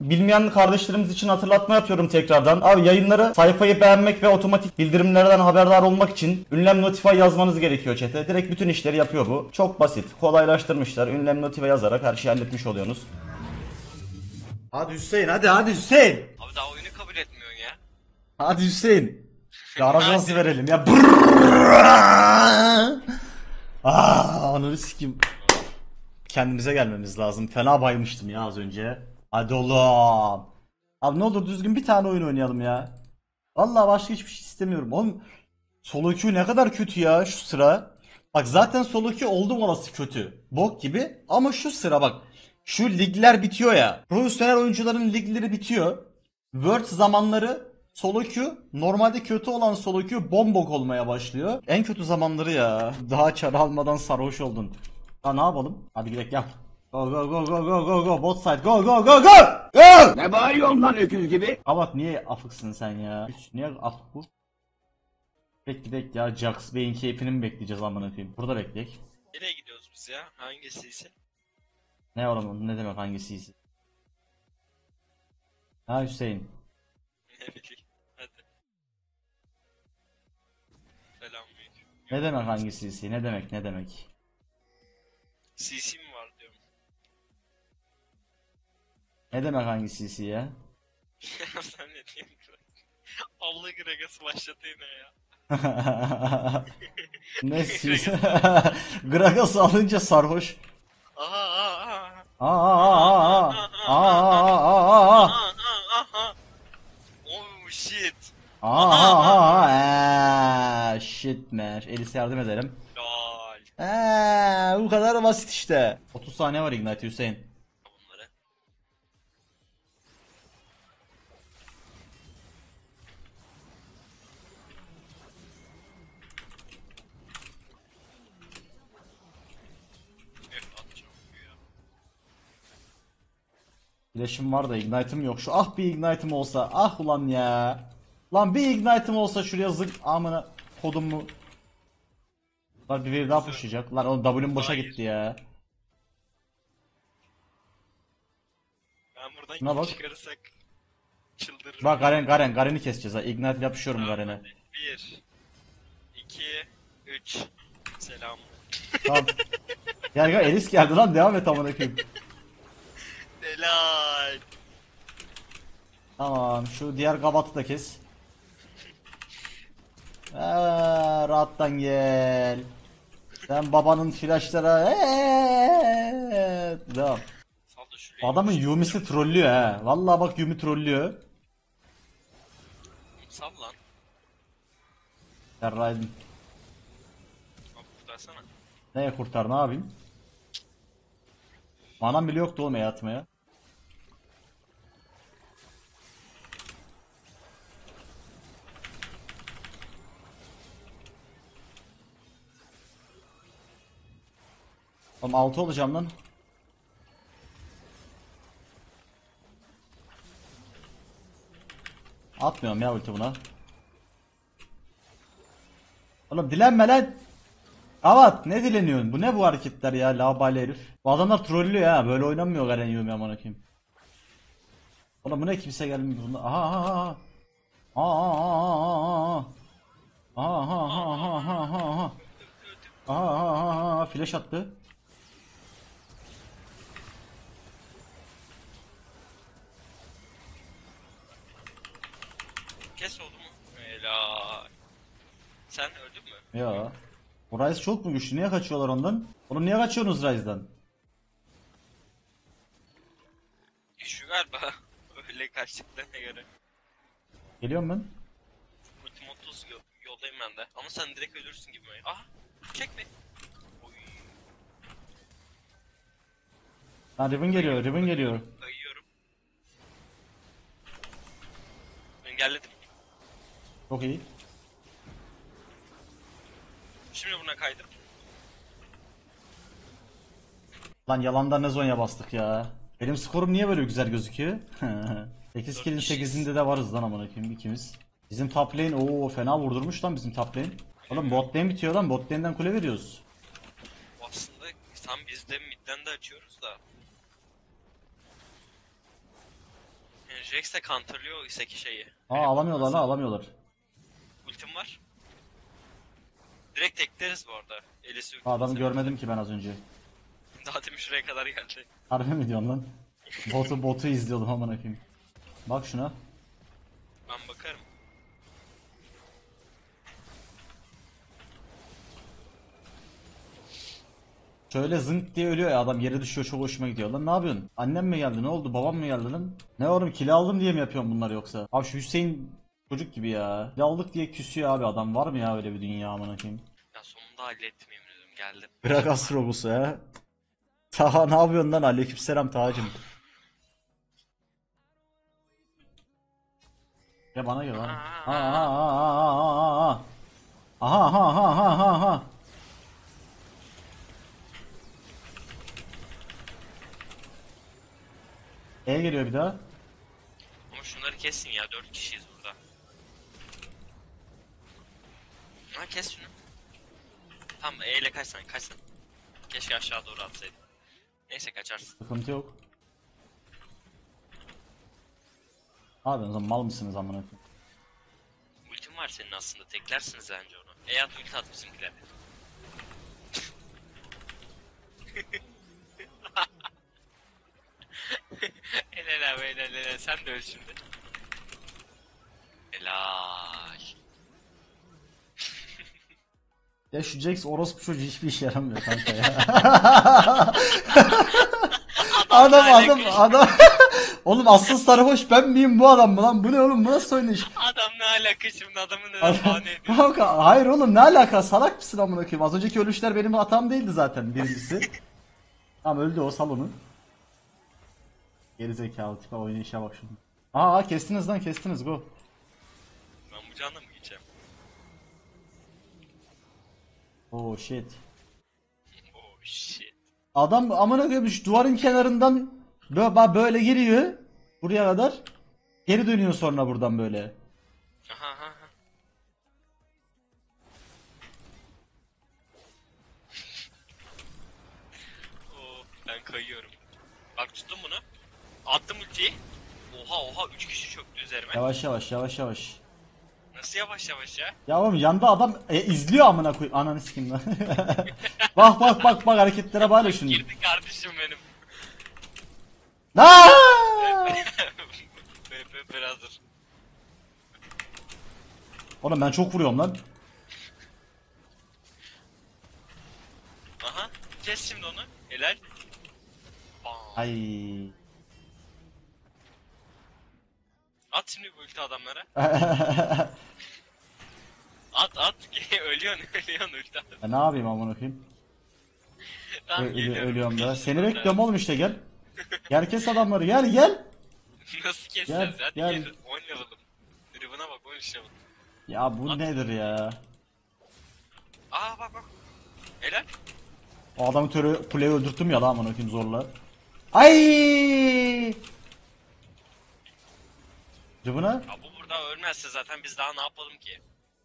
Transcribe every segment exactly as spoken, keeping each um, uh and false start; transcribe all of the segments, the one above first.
Bilmeyen kardeşlerimiz için hatırlatma yapıyorum tekrardan. Abi yayınları sayfayı beğenmek ve otomatik bildirimlerden haberdar olmak için ünlem notify yazmanız gerekiyor chat'e. Direkt bütün işleri yapıyor bu. Çok basit. Kolaylaştırmışlar. Ünlem notify yazarak her şeyi halletmiş oluyorsunuz. Hadi Hüseyin, hadi hadi Hüseyin. Abi daha oyunu kabul etmiyorsun ya. Hadi Hüseyin. Ya aracı nasıl verelim ya? Aaa onu sikim. Kendimize gelmemiz lazım. Fena baymıştım ya az önce. Hadi oğlum. Abi ne olur düzgün bir tane oyun oynayalım ya. Vallahi başka hiçbir şey istemiyorum. Oğlum solo queue ne kadar kötü ya şu sıra. Bak zaten solo queue oldum olası kötü. Bok gibi. Ama şu sıra bak. Şu ligler bitiyor ya. Profesyonel oyuncuların ligleri bitiyor. World zamanları solo queue normalde kötü olan solo queue bombok olmaya başlıyor. En kötü zamanları ya. Daha çar almadan sarhoş oldun. Ha ne yapalım? Hadi gidelim gel. Go go go go go go go bot side go go go go go. Ne bağırıyorsun lan öküz gibi? Abat niye afıksın sen ya? Üç, niye afık bu? Bekle bekle ya Jax Bey'in keyfini mi bekleyeceğiz amına koyayım? Burada bekleyek. Nereye gidiyoruz biz ya? Hangisiyse? Ne oğlum ne demek hangisiyse? Ha Hüseyin. Ne bileyim. Hadi. Selamünaleyküm. Ne demek hangisiyse? Ne demek ne demek? C C mi var diyorum. Ne demek hangisiyse ya? Sen ne diyorsun? Allah Gragas'ı başladı yine ya. Ne siz? Gragas alınca sarhoş. Aha aha aha. Aa aa aa aa aa Oh shit. aa aa shit man. Elis'e yardım edelim. Lol. Eee bu kadar basit işte. otuz saniye var Ignite Hüseyin. Bunları. Evet atacağım ya. Flash'ım var da Ignite'ım yok. Şu ah bir Ignite'ım olsa. Ah ulan ya. Lan bir Ignite'ım olsa şuraya zık amına kodumu. Lan bir wave daha pushlayacak. Lan o W'm boşa Hayır. gitti ya. Ben buradan Şuna bak. çıkarırsak çıldırırım. Bak Garen Garen Garen'i keseceğiz ha. Ignite yapışıyorum Tamam, Garen'e. hadi. Bir, iki, üç. Selam. Tamam. Gel gel Elis geldi lan devam et amına koyayım. Helal. Tamam şu diğer gabatı da kes. Eee rahattan gel. Sen babanın flashlara eee devam. Sal da şuraya. Adamın Yumi'si trollüyor ha. Vallahi bak Yumi trollüyor. Sal lan. Terraydın. Abi kurtarsana. Neye kurtar ne yapayım? Manam bile yoktu oğlum atmaya. Oğlum altı olacağım lan. Atmıyorum ya ulti buna. Oğlum dilenme lan. Avat ne dileniyorsun? Bu ne bu hareketler ya labali herif. Bu adamlar trollüyor ha böyle oynanmıyor Garen Yumi amına koyayım. Oğlum bu ne kimse gelmiyor bunda. Aha aha aha. Aha aha aha. Aha aha aha aha aha. Aha aha aha aha flash attı. Kes oldu mu? Helal. Sen öldün mü? Ya. Bu Ryze çok mu güçlü? Niye kaçıyorlar ondan? Oğlum niye kaçıyorsunuz Ryze'dan? Şu galiba. Öyle kaçtıklarına göre. Geliyorum ben. Ultimatus yol, yoldayım ben de. Ama sen direkt ölürsün gibi mi? Ah! Çek be! Oy. Ha Riven geliyor, Riven geliyor. Kayıyorum. Engelledim. Çok iyi. Şimdi buna kaydım. Lan yalandan ne zonya bastık ya. Benim skorum niye böyle güzel gözüküyor? sekiz kill'in sekizinde de varız lan amına koyayım ikimiz. Bizim top lane ooo fena vurdurmuş lan bizim top lane. Oğlum bot lane bitiyor lan bot lane'den kule veriyoruz. Aslında tam biz de midden de açıyoruz da. Jax de counterlıyor Iseki şeyi. Aa alamıyorlar lan alamıyorlar. Ultim var. Direkt tekleriz bu arada. Elisi Aa, adamı görmedim ki ben az önce. Daha demin şuraya kadar geldi. Harbi mi diyorsun lan? Botu botu izliyordum amına koyayım. Bak şuna. Ben bakarım. Şöyle zınk diye ölüyor ya adam yere düşüyor çok hoşuma gidiyor lan ne yapıyorsun? Annem mi geldi ne oldu babam mı geldi lan? Ne oğlum kilo aldım diye mi yapıyorsun bunları yoksa? Abi şu Hüseyin çocuk gibi ya. Kilo aldık diye küsüyor abi adam var mı ya öyle bir dünya amına koyayım? Ya sonunda hallettim yemin ediyorum geldim. Bırak Astrobus'u ha. Taha ne yapıyorsun lan aleykümselam Taha'cım. Ya bana gel lan. Aha aha aha aha aha. Aha aha aha aha aha. E geliyor bir daha. Ama şunları kesin ya dört kişiyiz burada. Ha kes şunu. Tamam E ile kaçsan kaçsan. Keşke aşağı doğru atsaydın. Neyse kaçarsın. Sıkıntı yok. Abi o zaman mal mısınız amına koyayım? Ultim var senin aslında teklersiniz bence onu. E at ulti at bizimkiler. Helal abi helal helal sen de öl şimdi. Helal. Ya şu Jax orospu çocuğu hiçbir işe yaramıyor kanka ya. adam adam adam. Oğlum asıl sarhoş ben miyim bu adam mı lan? Bu ne oğlum bu nasıl oynayış? Adam ne alaka şimdi adamı neden Adam- bahane ediyor? Kanka hayır oğlum ne alaka salak mısın amına koyayım? Az önceki ölüşler benim hatam değildi zaten birincisi. Tamam öldü o sal onu. Geri zekalı tipe oynayışa bak şunu. Aa kestiniz lan kestiniz go. Ben bu canla mı geçeceğim? Oh shit. Oh shit. Adam amına koyayım şu duvarın kenarından böyle, böyle giriyor buraya kadar. Geri dönüyor sonra buradan böyle. Aha aha aha. Oh, ben kayıyorum. Bak tuttum bunu. Attım ultiyi. Oha oha üç kişi çöktü üzerime. Yavaş yavaş yavaş yavaş. Nasıl yavaş yavaş ya? Ya oğlum yanda adam e, izliyor amına koyayım. Ananı sikeyim lan. Bak bak bak bak hareketlere bak hele şunu. Girdi kardeşim benim. Aa! B P brother. Oğlum ben çok vuruyorum lan. Aha. Kes şimdi onu. Helal. Bam. Ay. At şimdi bu ulti adamlara. At at. ölüyorsun ölüyorsun ulti at. Ya ne yapayım amına koyayım? Tamam Ö- ölü- geliyorum. ölüyorum da. Seni bekliyorum oğlum işte gel. Gel kes adamları gel gel. Nasıl keseceğiz? Gel, Hadi gel. gel. on level'ım. Riven'a bak on üç level. Ya bu At. nedir ya? Aa bak bak. Helal. O adamı törü kuleyi öldürttüm ya lan amına koyayım zorla. Ay! Cıbına? Ya bu burada ölmezse zaten biz daha ne yapalım ki?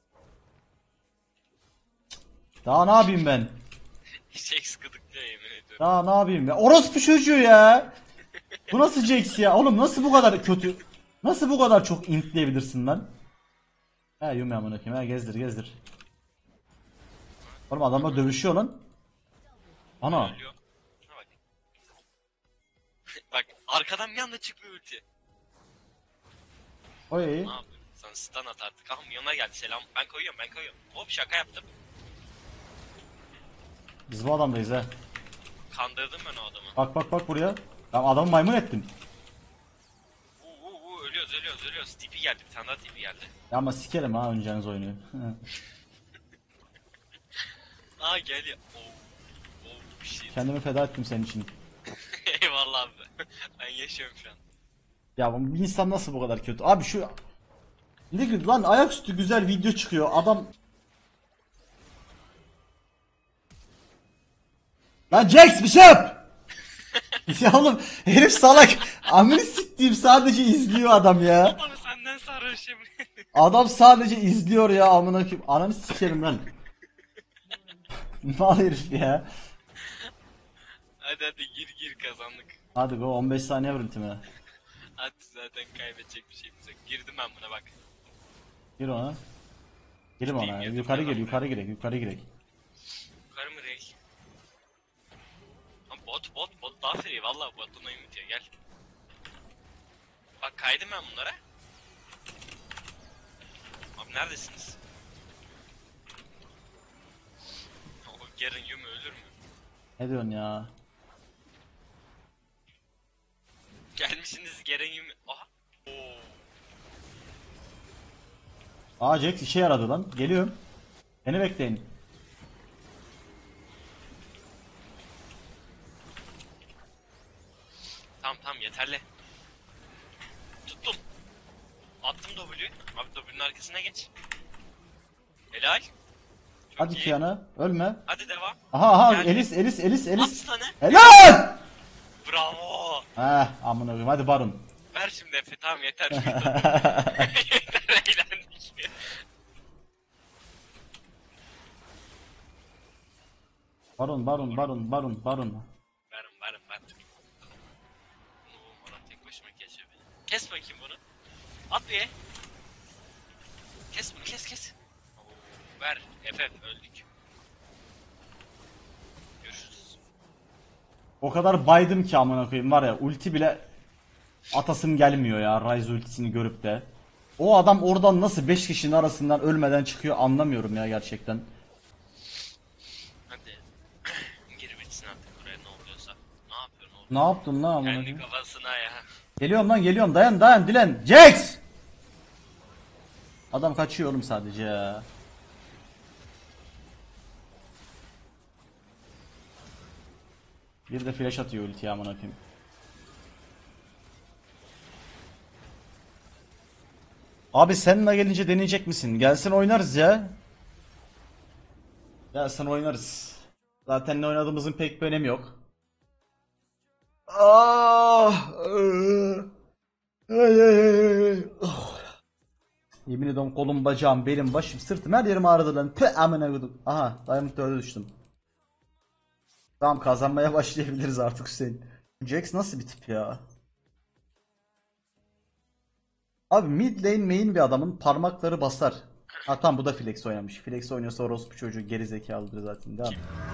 Daha ne yapayım ben? Hiç sıkıdıklıyor yemin ediyorum. Daha ne yapayım ya? Orospu çocuğu ya. Bu nasıl Jax ya? Oğlum nasıl bu kadar kötü? Nasıl bu kadar çok intleyebilirsin lan? Ha yum ya amına koyayım ha gezdir gezdir. Oğlum adamlar dövüşüyor lan. Ana. Ölüyor. Ha bak. Bak arkadan bir anda çıkıyor ulti. Oy. Ne yapıyorsun? Sana stun at artık. Ah milyonlar geldi selam. Ben koyuyorum ben koyuyorum. Hop şaka yaptım. Biz bu adamdayız ha. Kandırdım ben o adamı. Bak bak bak buraya. Ben adamı maymun ettim. Uuu uu, uu, ölüyoruz ölüyoruz ölüyoruz. Tipi geldi bir tane daha tipi geldi. Ya ama sikerim ha oynayacağınız oyunu. Aa gel ya. Oh. Oh shit. Kendimi feda ettim senin için. Eyvallah abi. Ben yaşıyorum şu an. Ya bu bir insan nasıl bu kadar kötü? Abi şu ne gün lan ayaküstü güzel video çıkıyor. Adam Lan Jax bir şey yap. Ya oğlum herif salak. Amını siktiğim sadece izliyor adam ya. Adamı senden sarhoşum. Adam sadece izliyor ya amına koyayım. Ananı sikerim lan. Mal herif ya. Hadi hadi gir gir kazandık. Hadi go on beş saniye ver ultime. At zaten kaybedecek bir şeyimiz yok. Girdim ben buna bak. Gir ona. Girim ona. Gideyim, Yukarı girdim gir, ben yukarı girek, yukarı girek. Yukarı mı değil? Ama bot bot bot daha free valla botun oyun bitiyor gel. Bak kaydım ben bunlara. Abi neredesiniz? O Garen Yumi ölür mü? Ne diyorsun ya? Gelmişsiniz Garen Yumi. Aha. Oo. Aa Jax işe yaradı lan. Geliyorum. Beni bekleyin. Tamam tamam yeterli. Tuttum. Attım W'yu. Abi W'nun arkasına geç. Helal. Çok Hadi iyi. Kiana. Ölme. Hadi devam. Aha aha Geldi. Elis Elis Elis At Elis. sana. Helal! Bravo. Heh amına koyayım hadi Baron. Ver şimdi Efe tamam yeter. Yeter eğlendik. Baron Baron Baron Baron Baron. Verim verim ver. Bunu bulmadan tek başıma kesiyor beni. Kes bakayım bunu. At bir. Kes bunu kes kes. Oo, ver. Efe öldük. Görüşürüz. O kadar baydım ki amına koyayım var ya ulti bile atasım gelmiyor ya Ryze ultisini görüp de. O adam oradan nasıl beş kişinin arasından ölmeden çıkıyor anlamıyorum ya gerçekten. Hadi. Gir bitsin artık buraya ne oluyorsa. Ne yapıyorsun oğlum? Ne yaptın lan amına Kendi koyayım? kafasına ya. Geliyorum lan geliyorum dayan dayan Dilen. Jax! Adam kaçıyor oğlum sadece ya. Bir de flash atıyor ultiye amına koyayım. Abi seninle gelince deneyecek misin? Gelsin oynarız ya. Gelsin oynarız. Zaten ne oynadığımızın pek bir önemi yok. Ah! Ay, ay, ay, ay. Oh. Yemin ediyorum kolum, bacağım, belim, başım, sırtım her yerim ağrıdı lan. Pı amına koydum. Aha, Diamond dörde düştüm. Tamam kazanmaya başlayabiliriz artık Hüseyin. Jax nasıl bir tip ya? Abi mid lane main bir adamın parmakları basar. Ha tamam bu da flex oynamış. Flex oynuyorsa orospu çocuğu geri zekalıdır zaten değil mi?